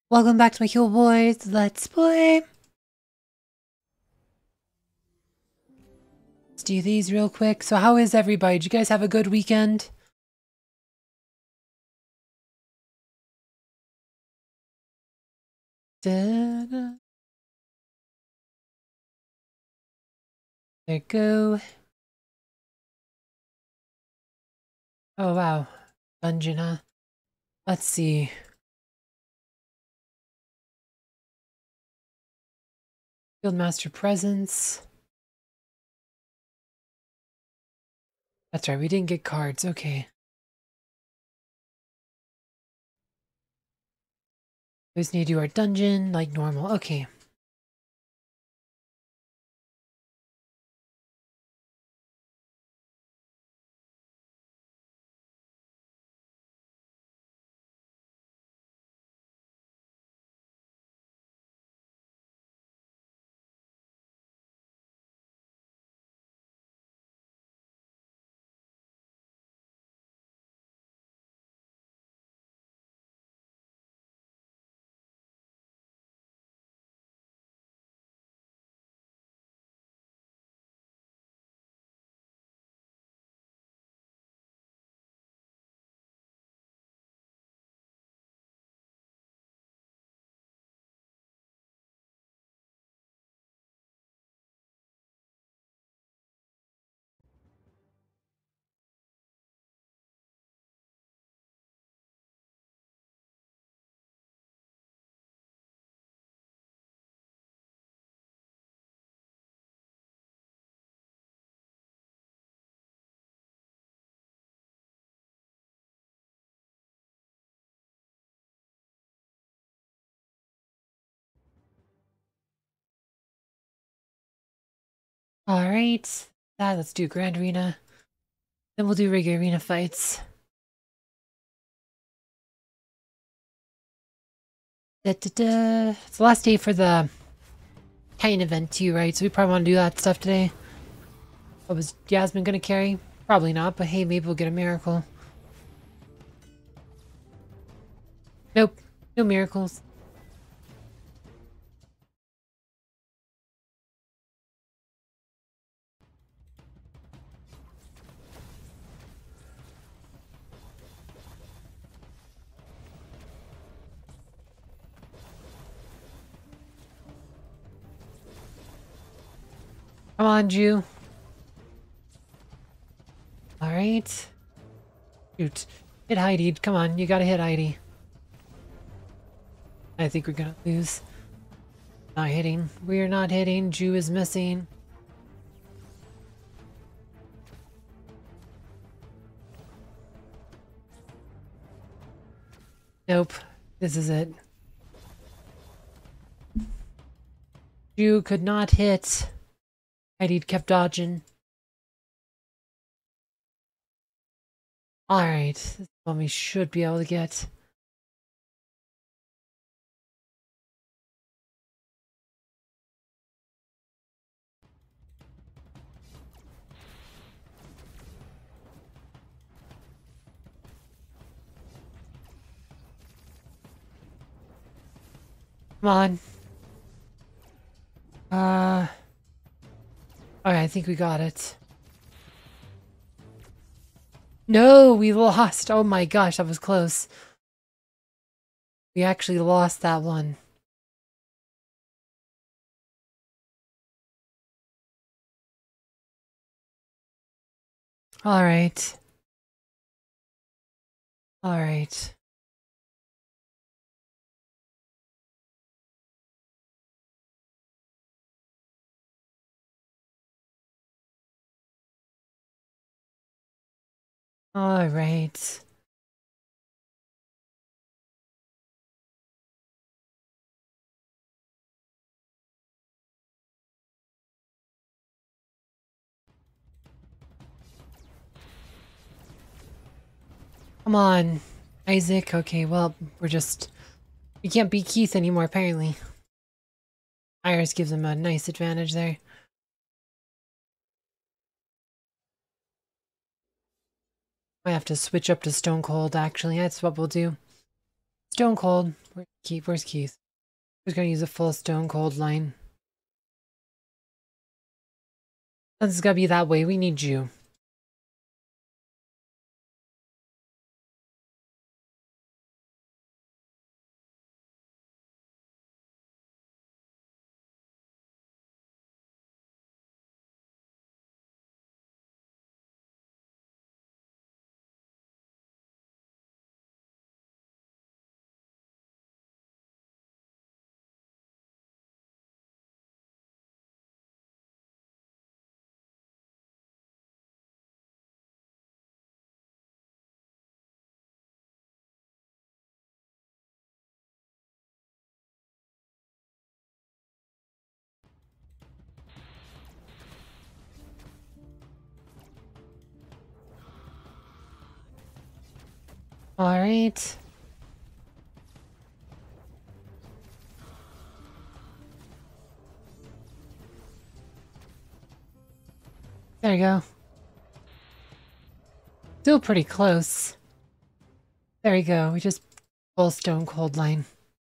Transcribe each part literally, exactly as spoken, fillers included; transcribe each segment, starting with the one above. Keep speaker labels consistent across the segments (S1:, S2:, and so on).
S1: Welcome back to my Heal Boys. Let's play. Let's do these real quick. So how is everybody? Did you guys have a good weekend? Da-da. There you go. Oh wow. Dungeon, huh? Let's see. Fieldmaster presence. That's right, we didn't get cards. Okay. We just need to do our dungeon like normal. Okay. Alright. That let's do Grand Arena. Then we'll do regular arena fights. Da, da, da. It's the last day for the Titan event too, right? So we probably want to do that stuff today. What was Jasmine gonna carry? Probably not, but hey, maybe we'll get a miracle. Nope, no miracles. Come on, Jew. Alright. Shoot. Hit Heidi. Come on, you gotta hit Heidi. I think we're gonna lose. Not hitting. We're not hitting. Jew is missing. Nope. This is it. Jew could not hit. Heidi kept dodging. Alright. This is one we should be able to get. Come on. Uh. Alright, I think we got it. No, we lost. Oh my gosh, that was close. We actually lost that one. Alright. Alright. Alright. Come on, Isaac. Okay, well, we're just... We can't beat Keith anymore, apparently. Iris gives him a nice advantage there. I have to switch up to Stone Cold, actually. That's what we'll do. Stone Cold. Where's Keith? Where's Keith? Who's gonna use a full stone cold line? This is gotta be that way. We need you. All right. There you go. Still pretty close. There you go. We just full stone cold line.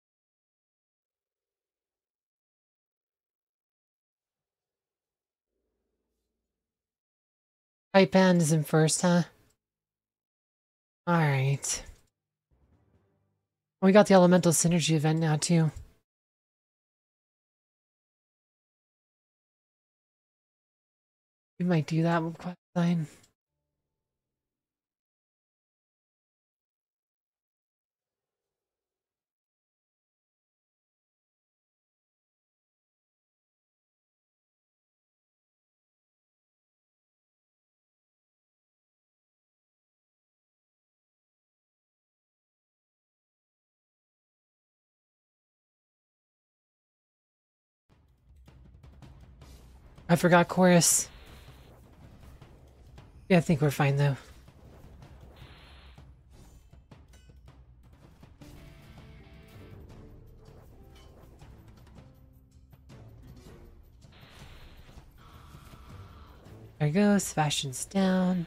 S1: Pipe band is in first, huh? All right. We got the elemental synergy event now too. We might do that with quest line. I forgot chorus. Yeah, I think we're fine though. There you go. Sebastian's down.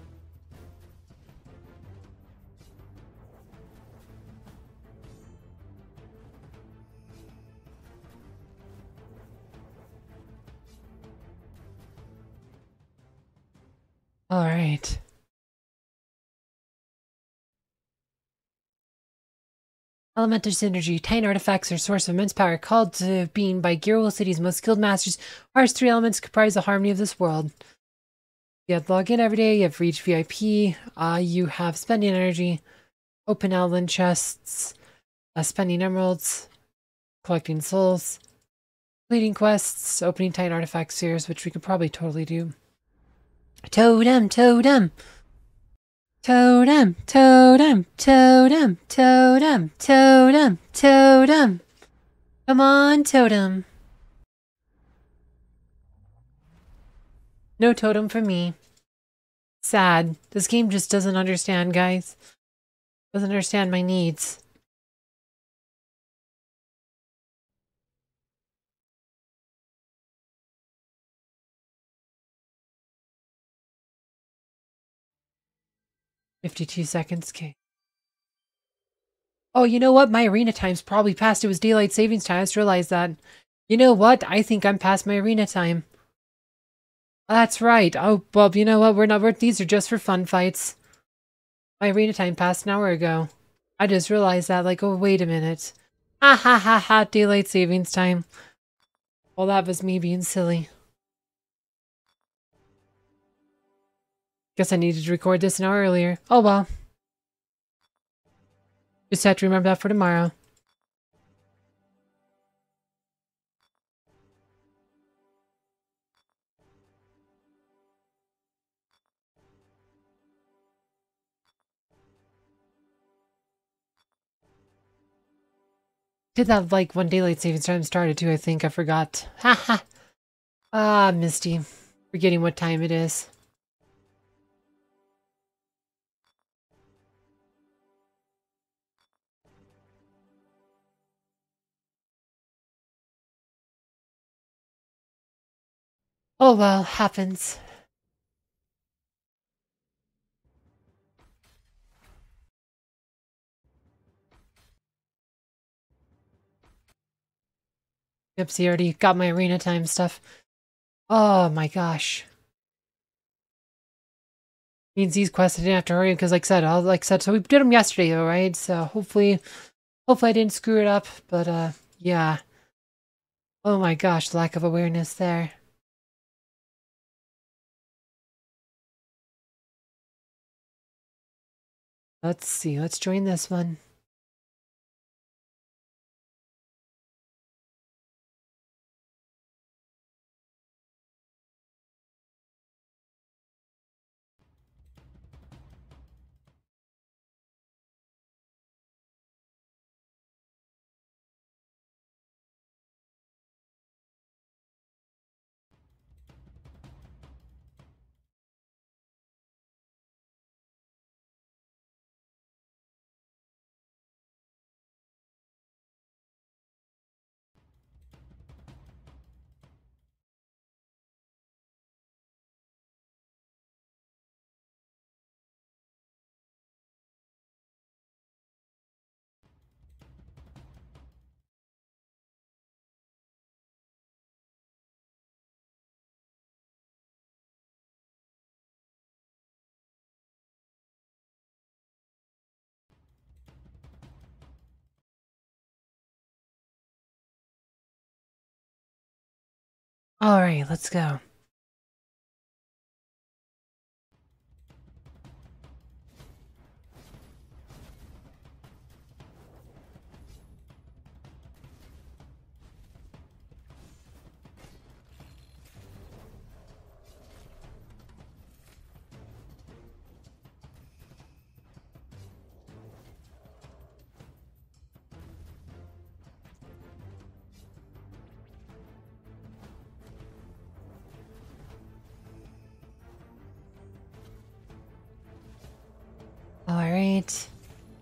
S1: All right. Elemental synergy. Titan artifacts are a source of immense power, called to being by Gearwell City's most skilled masters. Ours three elements comprise the harmony of this world. You have to log in every day. You have reach V I P. Uh, you have spending energy, open outland chests, uh, spending emeralds, collecting souls, completing quests, opening Titan artifact spheres, which we could probably totally do. Totem, totem. Totem, totem, totem, totem, totem, totem. Come on, totem. No totem for me. Sad. This game just doesn't understand, guys. Doesn't understand my needs. fifty-two seconds, okay. Oh, you know what? My arena time's probably past. It was daylight savings time. I just realized that. You know what? I think I'm past my arena time. That's right. Oh, Bob, you know what? We're not, we're, these are just for fun fights. My arena time passed an hour ago. I just realized that, like, oh, wait a minute. Ha ha ha ha, daylight savings time. Well, that was me being silly. Guess I needed to record this an hour earlier. Oh well. Just have to remember that for tomorrow. Did that like when daylight savings time started too, I think. I forgot. Ha ha. Ah, Misty. Forgetting what time it is. Oh well, happens. Yep, see, already got my arena time stuff. Oh my gosh. Means these quests I didn't have to hurry because like I said, I like I said, so we did them yesterday though, right? So hopefully hopefully I didn't screw it up. But uh yeah. Oh my gosh, lack of awareness there. Let's see, let's join this one. Alright, let's go. Alright.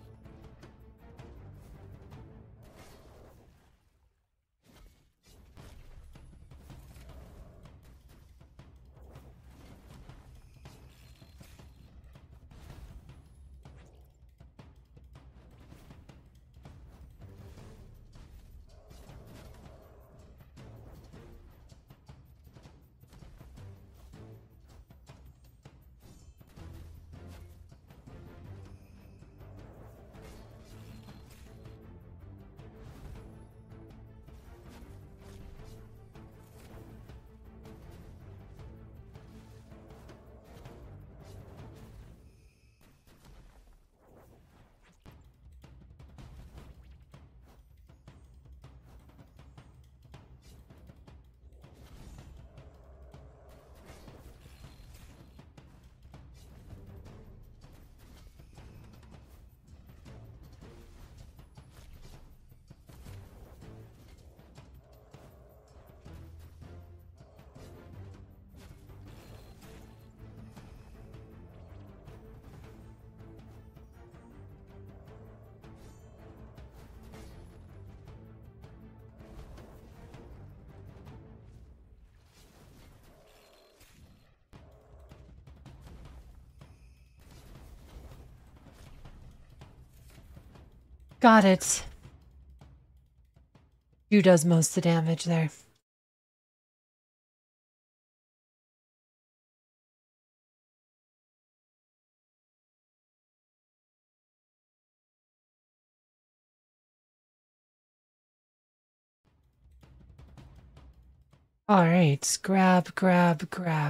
S1: Got it. You does most of the damage there. Alright, grab, grab, grab.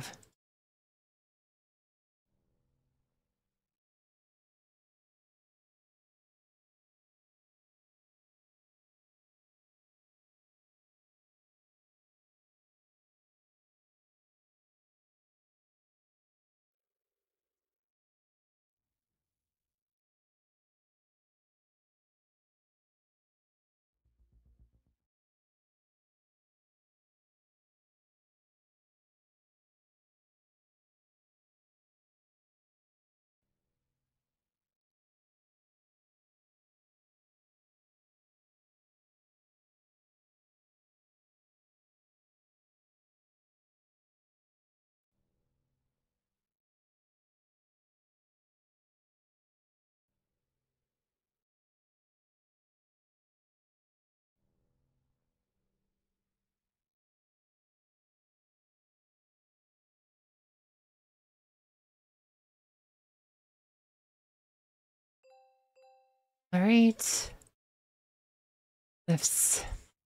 S1: All right. Glyphs.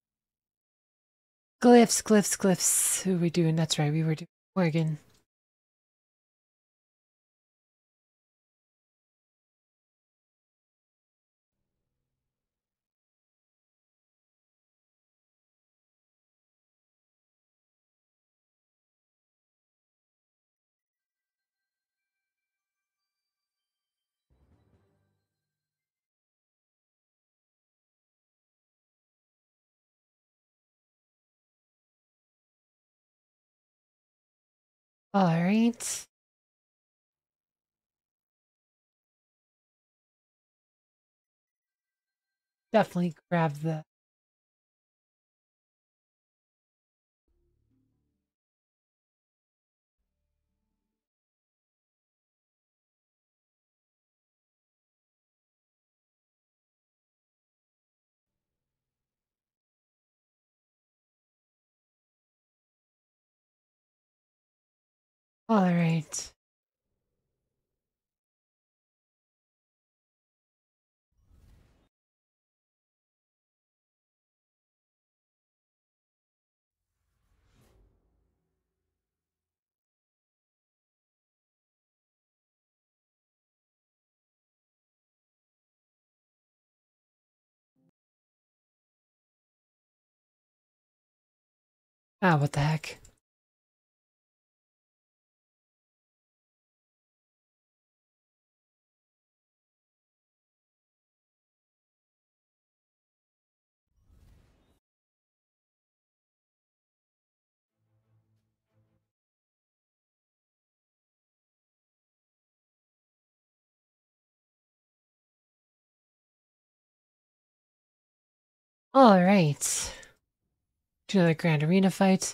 S1: Glyphs, glyphs, glyphs. Who are we doing? That's right, we were doing Oregon. All right. Definitely grab the. All right. Ah, what the heck? All right. Do another Grand Arena fight.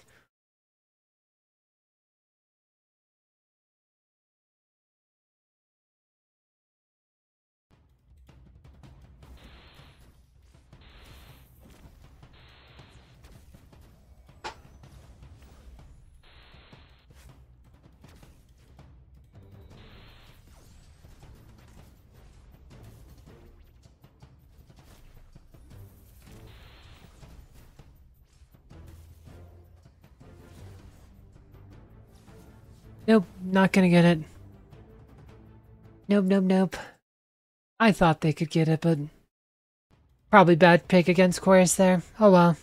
S1: Nope, not gonna get it. Nope, nope, nope. I thought they could get it, but probably bad pick against Chorus there. Oh well.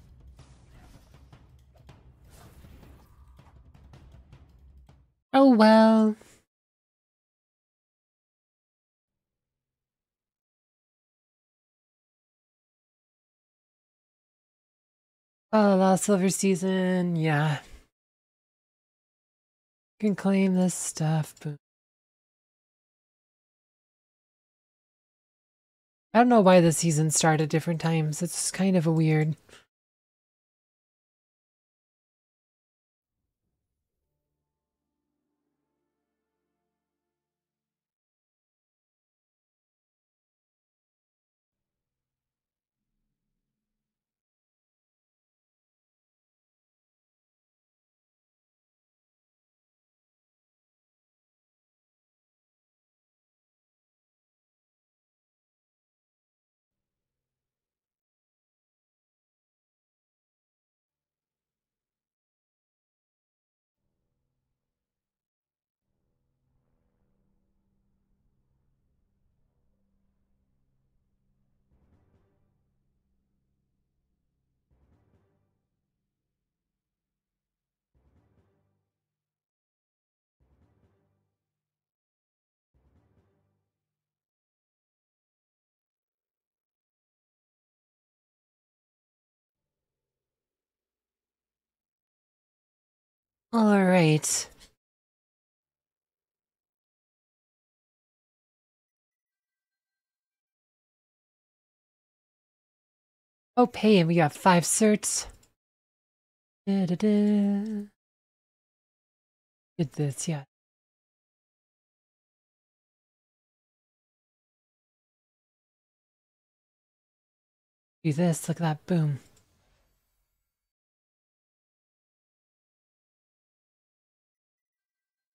S1: Oh well. Oh, last silver season. Yeah. Can claim this stuff, but I don't know why the season started at different times. It's kind of a weird. All right. Oh, hey, and we got five certs. Da, da, da. Did this, yeah. Do this. Look at that. Boom.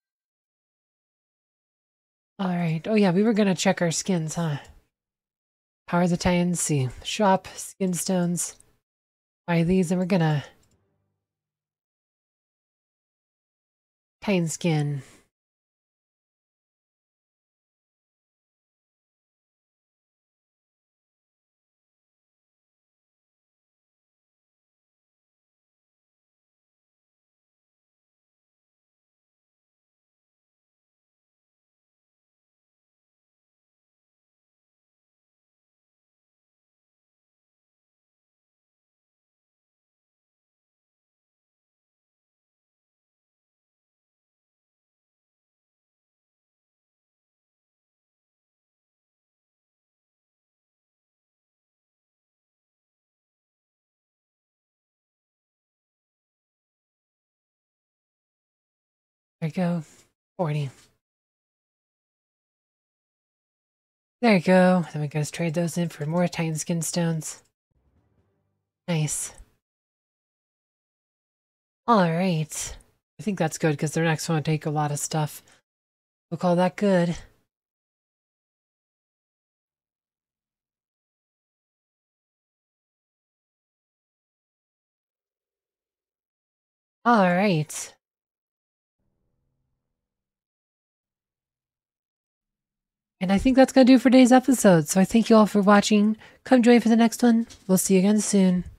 S1: All right. Oh, yeah, we were gonna check our skins, huh? Power the Titans. See. Shop. Skin stones. Buy these and we're gonna... Titan skin. There you go. forty. There you go. Then we go trade those in for more Titan skin stones. Nice. Alright. I think that's good because their next one will take a lot of stuff. We'll call that good. Alright. And I think that's going to do for today's episode. So I thank you all for watching. Come join for the next one. We'll see you again soon.